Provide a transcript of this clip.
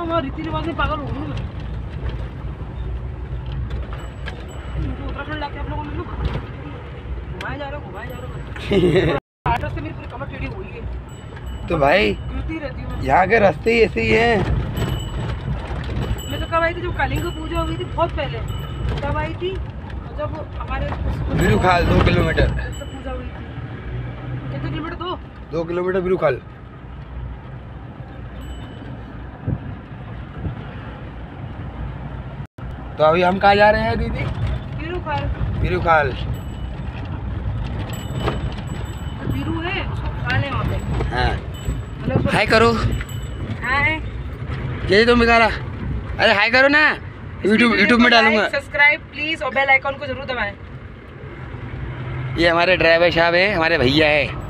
वहाँ रीति रिवाज में पागल हो गई मैं। उत्तराखंड लाके आप लोगों ने घुमाए जा रहे हो आठ से मेरी पूरी कमर टेढ़ी हुई है। तो भाई रहती हूँ यहाँ के रास्ते ही ऐसे ही हैं। मैं तो कब आई थी जब कालिंग की पूजा हुई थी बहुत पहले, तब आई थी जब हमारे बिरुखाल 2 किलोमीटर पूजा हुई थी। कितने किलोमीटर? 2 किलोमीटर बिरुखाल। तो अभी हम कहाँ जा रहे हैं दीदी? बिरुखाल। बिरुखाल बिरु है, उसको खा ले वहाँ पे। हाँ हाय करो। हाय यही तो बिगाड़ा। अरे हाय करो ना, यूट्यूब में डालूंगा। सब्सक्राइब प्लीज और बेल आइकॉन को जरूर दबाएं। ये हमारे ड्राइवर साहब है, हमारे भैया है।